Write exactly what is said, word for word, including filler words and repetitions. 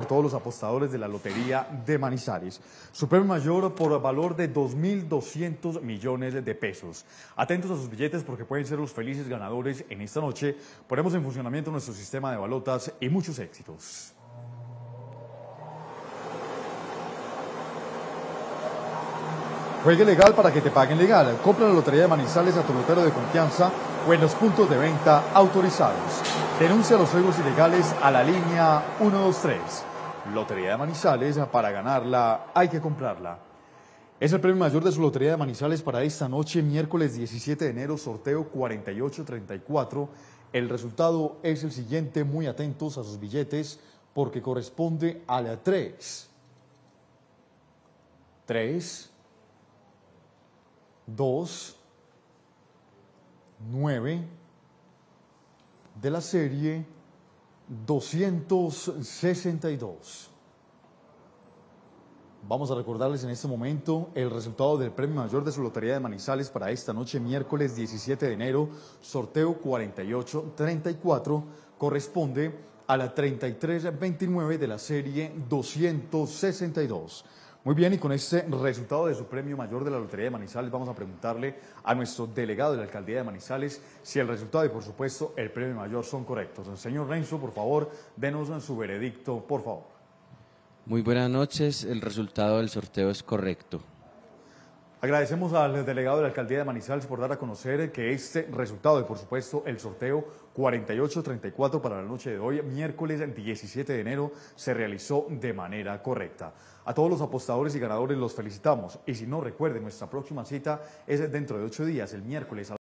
todos los apostadores de la Lotería de Manizales. Su premio mayor por valor de dos mil doscientos millones de pesos. Atentos a sus billetes porque pueden ser los felices ganadores en esta noche. Ponemos en funcionamiento nuestro sistema de balotas y muchos éxitos. Juegue legal para que te paguen legal. Compra la Lotería de Manizales a tu lotero de confianza o en los puntos de venta autorizados. Denuncia los juegos ilegales a la línea uno dos tres. Lotería de Manizales, para ganarla hay que comprarla. Es el premio mayor de su Lotería de Manizales para esta noche, miércoles diecisiete de enero, sorteo cuarenta y ocho treinta y cuatro. El resultado es el siguiente, muy atentos a sus billetes porque corresponde a la tres. tres. dos, nueve de la serie doscientos sesenta y dos. Vamos a recordarles en este momento el resultado del premio mayor de su Lotería de Manizales para esta noche, miércoles diecisiete de enero, sorteo cuarenta y ocho treinta y cuatro, corresponde a la treinta y tres veintinueve de la serie doscientos sesenta y dos. Muy bien, y con este resultado de su premio mayor de la Lotería de Manizales vamos a preguntarle a nuestro delegado de la Alcaldía de Manizales si el resultado y por supuesto el premio mayor son correctos. Señor Renzo, por favor, denos su veredicto, por favor. Muy buenas noches, el resultado del sorteo es correcto. Agradecemos al delegado de la Alcaldía de Manizales por dar a conocer que este resultado y por supuesto el sorteo cuarenta y ocho treinta y cuatro para la noche de hoy, miércoles diecisiete de enero, se realizó de manera correcta. A todos los apostadores y ganadores los felicitamos y si no, recuerden, nuestra próxima cita es dentro de ocho días, el miércoles a